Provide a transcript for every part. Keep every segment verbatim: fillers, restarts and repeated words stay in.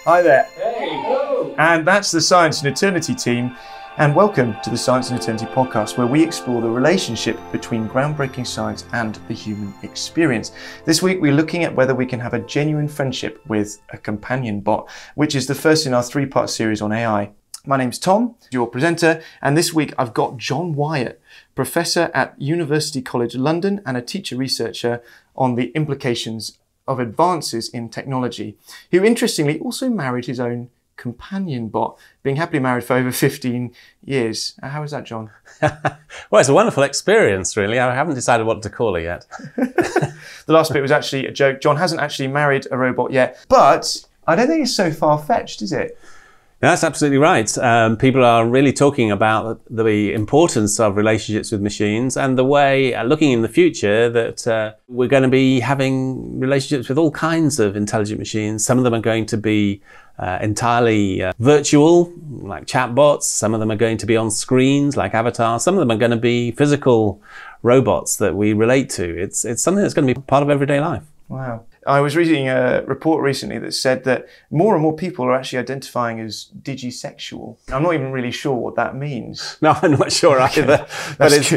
Hi there. Hey. Hello. And that's the Science and Eternity team. And welcome to the Science and Eternity podcast, where we explore the relationship between groundbreaking science and the human experience. This week, we're looking at whether we can have a genuine friendship with a companion bot, which is the first in our three-part series on A I. My name's Tom, your presenter, and this week I've got John Wyatt, professor at University College London and a teacher researcher on the implications of advances in technology, who interestingly also married his own companion bot, being happily married for over fifteen years. How is that, John? Well, it's a wonderful experience, really. I haven't decided what to call it yet. The last bit was actually a joke. John hasn't actually married a robot yet, but I don't think it's so far-fetched, is it? No, that's absolutely right. Um, people are really talking about the importance of relationships with machines and the way, uh, looking in the future, that uh, we're going to be having relationships with all kinds of intelligent machines. Some of them are going to be uh, entirely uh, virtual, like chatbots. Some of them are going to be on screens, like avatars. Some of them are going to be physical robots that we relate to. It's, it's something that's going to be part of everyday life. Wow. I was reading a report recently that said that more and more people are actually identifying as digisexual. I'm not even really sure what that means. No, I'm not sure either. But it's,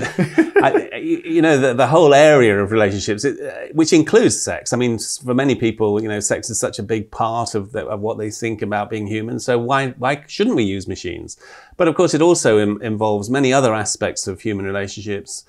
I, you know, the, the whole area of relationships, it, which includes sex. I mean, for many people, you know, sex is such a big part of, the, of what they think about being human. So why, why shouldn't we use machines? But of course, it also im- involves many other aspects of human relationships.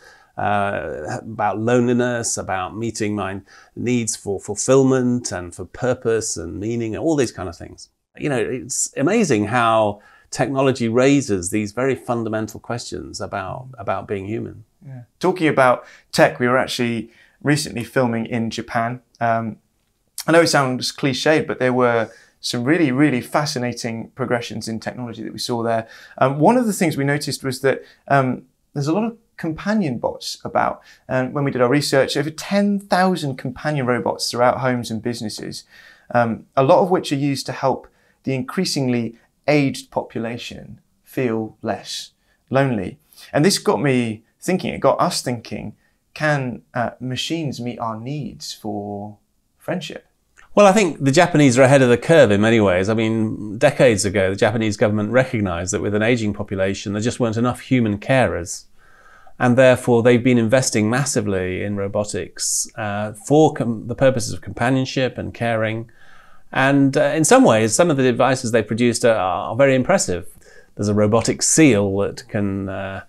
Uh, about loneliness, about meeting my needs for fulfillment and for purpose and meaning, and all these kind of things. You know, it's amazing how technology raises these very fundamental questions about, about being human. Yeah. Talking about tech, we were actually recently filming in Japan. Um, I know it sounds cliched, but there were some really, really fascinating progressions in technology that we saw there. Um, one of the things we noticed was that um, there's a lot of companion bots about. And when we did our research, over ten thousand companion robots throughout homes and businesses, um, a lot of which are used to help the increasingly aged population feel less lonely. And this got me thinking, it got us thinking, can uh, machines meet our needs for friendship? Well, I think the Japanese are ahead of the curve in many ways. I mean, decades ago, the Japanese government recognized that with an aging population, there just weren't enough human carers. And therefore, they've been investing massively in robotics uh, for com- the purposes of companionship and caring. And uh, in some ways, some of the devices they produced are, are very impressive. There's a robotic seal that can uh,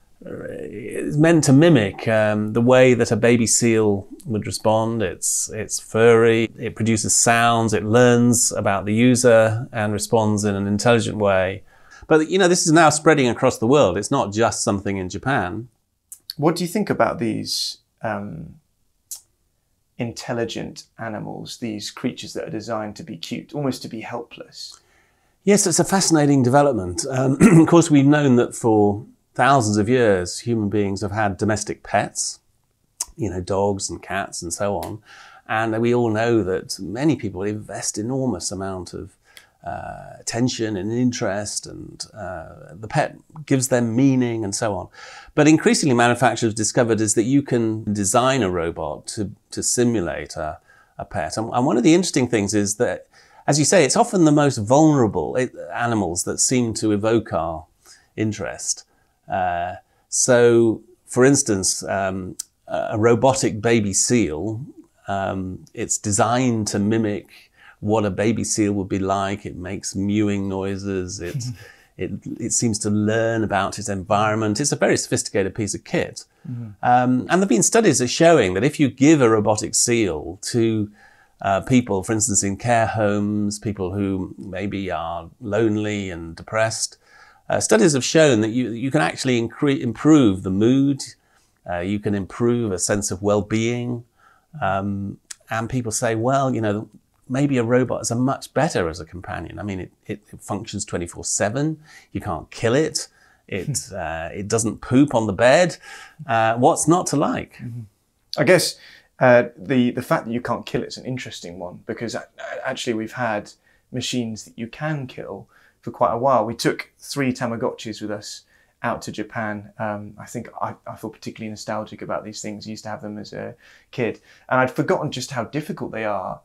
is meant to mimic um, the way that a baby seal would respond. It's it's furry. It produces sounds. It learns about the user and responds in an intelligent way. But you know, this is now spreading across the world. It's not just something in Japan. What do you think about these um, intelligent animals, these creatures that are designed to be cute, almost to be helpless? Yes, it's a fascinating development. Um, of course, we've known that for thousands of years, human beings have had domestic pets, you know, dogs and cats and so on. And we all know that many people invest enormous amount of Uh, attention and interest, and uh, the pet gives them meaning and so on. But increasingly manufacturers discovered is that you can design a robot to, to simulate a, a pet. And, and one of the interesting things is that, as you say, it's often the most vulnerable animals that seem to evoke our interest. Uh, so, for instance, um, a robotic baby seal, um, it's designed to mimic what a baby seal would be like. It makes mewing noises. It, it, it seems to learn about its environment. It's a very sophisticated piece of kit. Mm-hmm. Um, and there have been studies that are showing that if you give a robotic seal to uh, people, for instance, in care homes, people who maybe are lonely and depressed, uh, studies have shown that you, you can actually incre- improve the mood. Uh, you can improve a sense of well-being. Um, and people say, well, you know, maybe a robot is a much better as a companion. I mean, it, it, it functions twenty-four seven. You can't kill it. It uh, it doesn't poop on the bed. Uh, what's not to like? Mm-hmm. I guess uh, the the fact that you can't kill it is an interesting one, because actually we've had machines that you can kill for quite a while. We took three Tamagotchis with us out to Japan. Um, I think I, I feel particularly nostalgic about these things. I used to have them as a kid, and I'd forgotten just how difficult they are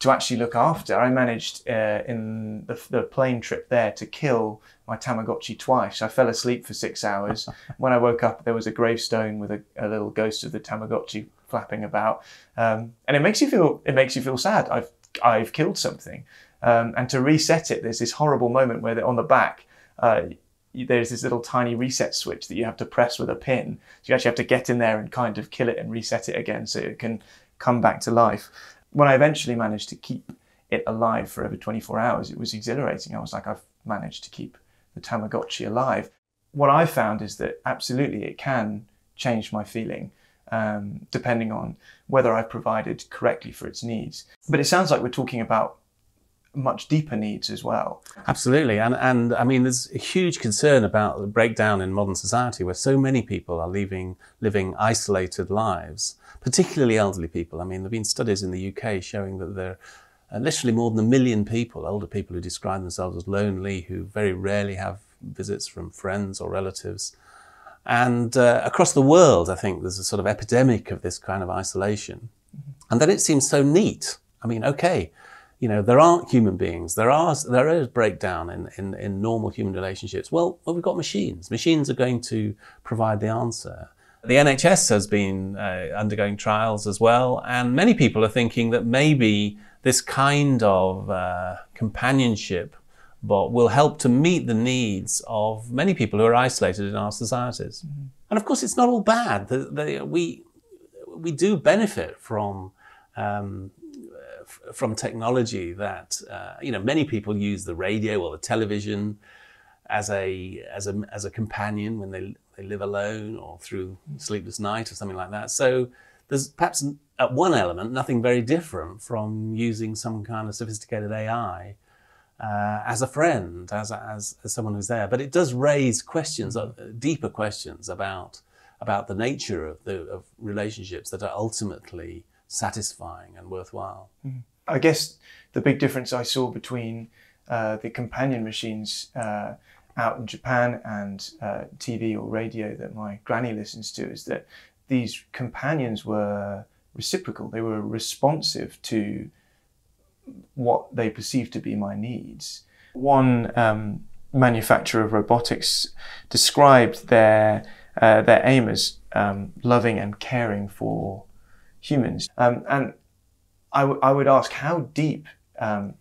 to actually look after. I managed uh, in the, the plane trip there to kill my Tamagotchi twice. I fell asleep for six hours. When I woke up, there was a gravestone with a, a little ghost of the Tamagotchi flapping about, um, and it makes you feel it makes you feel sad. I've I've killed something, um, and to reset it, there's this horrible moment where on the back uh, there's this little tiny reset switch that you have to press with a pin. So you actually have to get in there and kind of kill it and reset it again so it can come back to life. When I eventually managed to keep it alive for over twenty-four hours, it was exhilarating. I was like, I've managed to keep the Tamagotchi alive. What I found is that absolutely it can change my feeling, um, depending on whether I've provided correctly for its needs. But it sounds like we're talking about much deeper needs as well. Absolutely. And, and I mean, there's a huge concern about the breakdown in modern society where so many people are leaving, living isolated lives, particularly elderly people. I mean, there have been studies in the U K showing that there are literally more than a million people, older people who describe themselves as lonely, who very rarely have visits from friends or relatives. And uh, across the world, I think there's a sort of epidemic of this kind of isolation. Mm-hmm. And then it seems so neat. I mean, okay, you know, there aren't human beings. There are there is breakdown in, in, in normal human relationships. Well, well, we've got machines. Machines are going to provide the answer. The N H S has been uh, undergoing trials as well, and many people are thinking that maybe this kind of uh, companionship bot will help to meet the needs of many people who are isolated in our societies. Mm-hmm. And of course, it's not all bad. The, the, we we do benefit from. Um, from technology that, uh, you know, many people use the radio or the television as a, as a, as a companion when they, they live alone or through sleepless night or something like that. So there's perhaps at one element, nothing very different from using some kind of sophisticated A I uh, as a friend, as, a, as, as someone who's there. But it does raise questions, uh, deeper questions about, about the nature of the, of relationships that are ultimately satisfying and worthwhile. I guess the big difference I saw between uh, the companion machines uh, out in Japan and uh, T V or radio that my granny listens to is that these companions were reciprocal. They were responsive to what they perceived to be my needs. One um, manufacturer of robotics described their, uh, their aim as um, loving and caring for humans. Um, and I, w I would ask, how deep um,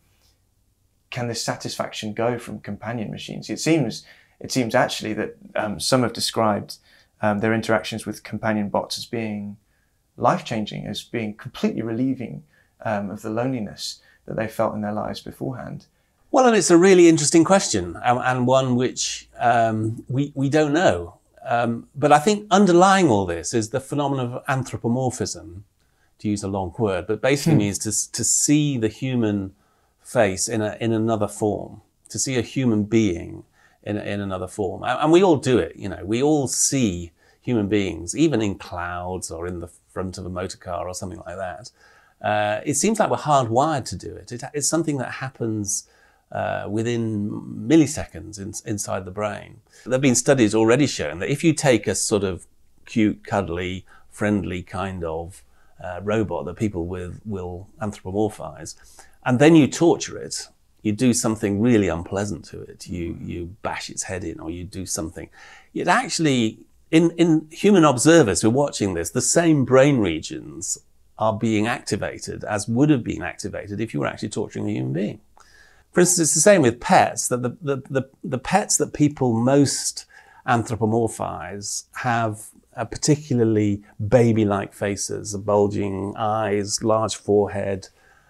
can this satisfaction go from companion machines? It seems, it seems actually that um, some have described um, their interactions with companion bots as being life-changing, as being completely relieving um, of the loneliness that they felt in their lives beforehand. Well, and it's a really interesting question, and, and one which um, we, we don't know. Um, but I think underlying all this is the phenomenon of anthropomorphism, to use a long word, but basically means to, to see the human face in, a, in another form, to see a human being in, in another form. And, and we all do it, you know, we all see human beings, even in clouds or in the front of a motor car or something like that. Uh, it seems like we're hardwired to do it. it it's something that happens uh, within milliseconds in, inside the brain. There have been studies already showing that if you take a sort of cute, cuddly, friendly kind of Uh, robot that people with, will anthropomorphize, and then you torture it, you do something really unpleasant to it, you you bash its head in, or you do something, it actually, in, in human observers who are watching this, the same brain regions are being activated as would have been activated if you were actually torturing a human being. For instance, it's the same with pets, that the, the, the, the pets that people most anthropomorphize have Uh, particularly baby-like faces, bulging eyes, large forehead,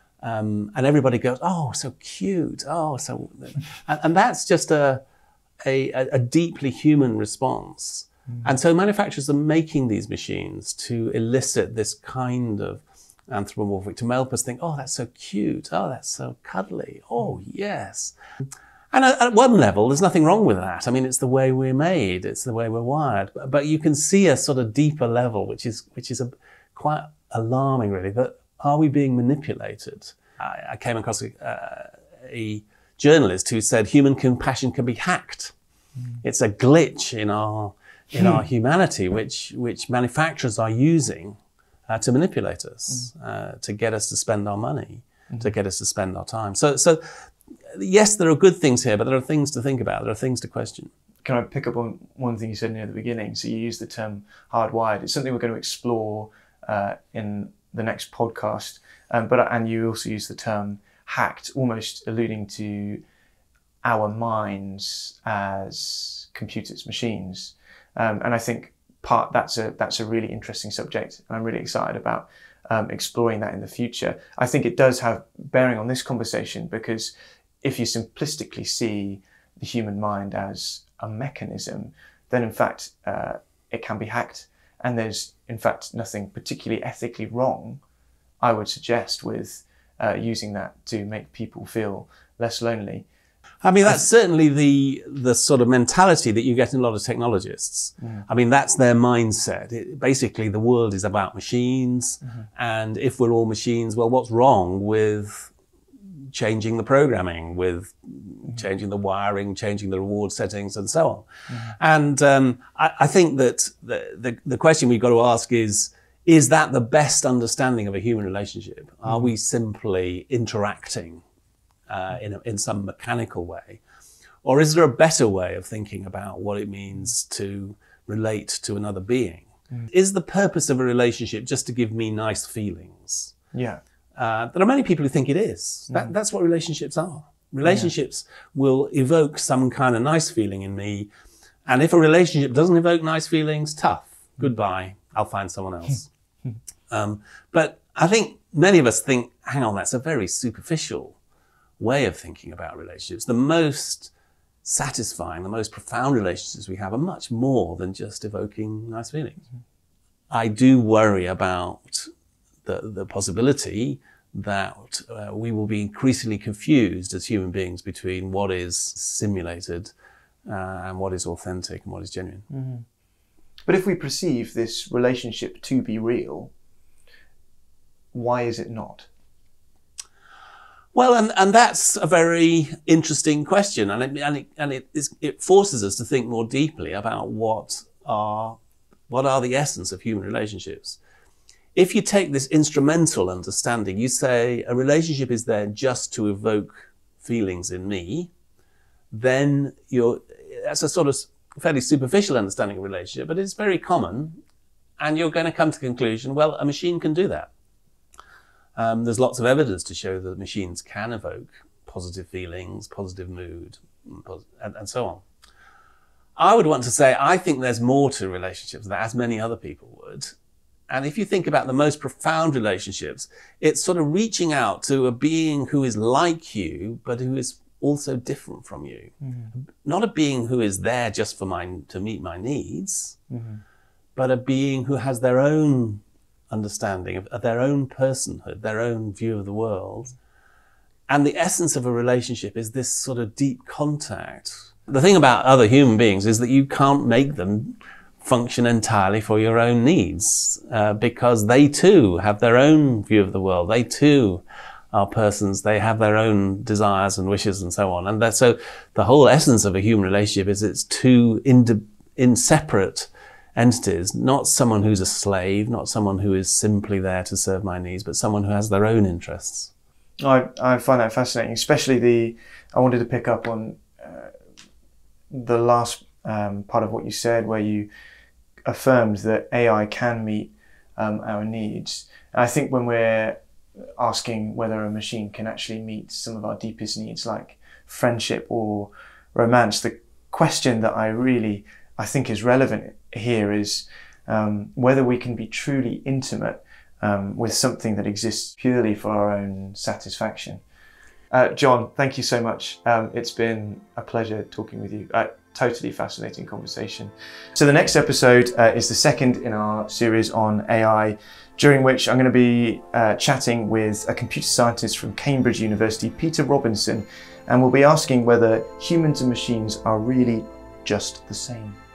um, and everybody goes, "Oh, so cute! Oh, so," and, and that's just a, a a deeply human response. Mm. And so manufacturers are making these machines to elicit this kind of anthropomorphic, to help us think, "Oh, that's so cute! Oh, that's so cuddly! Oh, yes." And at one level, there's nothing wrong with that. I mean, it's the way we're made. It's the way we're wired. But you can see a sort of deeper level, which is which is a, quite alarming, really. That are we being manipulated? I, I came across a, uh, a journalist who said human compassion can be hacked. Mm. It's a glitch in our in hmm. our humanity, which which manufacturers are using uh, to manipulate us, mm. uh, to get us to spend our money. mm-hmm. to get us to spend our time. So, so yes, there are good things here, but there are things to think about. There are things to question. Can I pick up on one thing you said near the beginning? So you used the term hardwired. It's something we're going to explore uh, in the next podcast. Um, but and you also use the term hacked, almost alluding to our minds as computers, machines. Um, and I think part that's a that's a really interesting subject, and I'm really excited about um, exploring that in the future. I think it does have bearing on this conversation, because if you simplistically see the human mind as a mechanism, then in fact uh, it can be hacked, and there's in fact nothing particularly ethically wrong, I would suggest, with uh, using that to make people feel less lonely. I mean, that's certainly the the sort of mentality that you get in a lot of technologists. Mm. I mean, that's their mindset. It, basically, the world is about machines, mm-hmm. and if we're all machines, well, what's wrong with changing the programming, with mm-hmm. changing the wiring, changing the reward settings, and so on? Mm-hmm. And um, I, I think that the, the the question we've got to ask is: is that the best understanding of a human relationship? Mm-hmm. Are we simply interacting Uh, in, a, in some mechanical way? Or is there a better way of thinking about what it means to relate to another being? Mm. Is the purpose of a relationship just to give me nice feelings? Yeah. Uh, there are many people who think it is. Mm. That, that's what relationships are. Relationships yeah. will evoke some kind of nice feeling in me. And if a relationship doesn't evoke nice feelings, tough. Goodbye. I'll find someone else. um, but I think many of us think, hang on, that's a very superficial way of thinking about relationships. The most satisfying, the most profound relationships we have are much more than just evoking nice feelings. Mm-hmm. I do worry about the, the possibility that uh, we will be increasingly confused as human beings between what is simulated uh, and what is authentic and what is genuine. Mm-hmm. But if we perceive this relationship to be real, why is it not? Well, and, and that's a very interesting question, and it, and it, and it, is, it forces us to think more deeply about what are, what are the essence of human relationships. If you take this instrumental understanding, you say a relationship is there just to evoke feelings in me, then you're, that's a sort of fairly superficial understanding of a relationship, but it's very common, and you're going to come to the conclusion, well, a machine can do that. Um, there's lots of evidence to show that machines can evoke positive feelings, positive mood, and, and so on. I would want to say, I think there's more to relationships than as many other people would. And if you think about the most profound relationships, it's sort of reaching out to a being who is like you, but who is also different from you. Mm-hmm. Not a being who is there just for my, to meet my needs, mm-hmm. but a being who has their own understanding of, of their own personhood, their own view of the world. And the essence of a relationship is this sort of deep contact. The thing about other human beings is that you can't make them function entirely for your own needs, uh, because they too have their own view of the world. They too are persons. They have their own desires and wishes and so on. And that, so the whole essence of a human relationship is it's two in, in separate entities, not someone who's a slave, not someone who is simply there to serve my needs, but someone who has their own interests. I, I find that fascinating, especially the, I wanted to pick up on uh, the last um, part of what you said, where you affirmed that A I can meet um, our needs. And I think when we're asking whether a machine can actually meet some of our deepest needs, like friendship or romance, the question that I really, I think is relevant here is um, whether we can be truly intimate um, with something that exists purely for our own satisfaction. Uh, John, thank you so much. Um, it's been a pleasure talking with you. Uh, totally fascinating conversation. So the next episode uh, is the second in our series on A I, during which I'm going to be uh, chatting with a computer scientist from Cambridge University, Peter Robinson, and we'll be asking whether humans and machines are really just the same.